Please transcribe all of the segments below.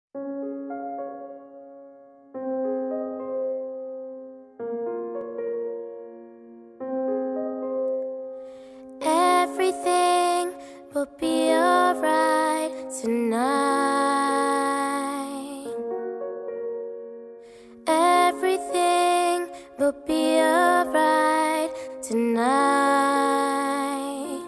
Everything will be alright tonight. Everything will be alright tonight.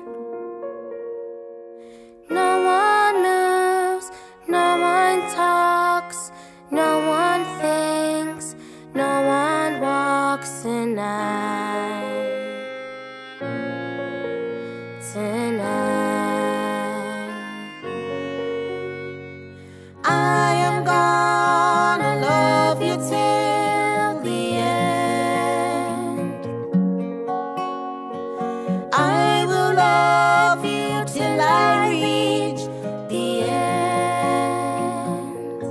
No one moves, no one talks, no one thinks, no one walks tonight. I am gonna love you till the end. I will love you till I reach the end.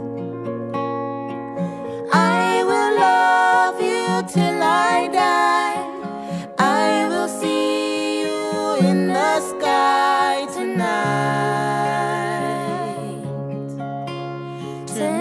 I will love you till I die. I will see you in the sky tonight.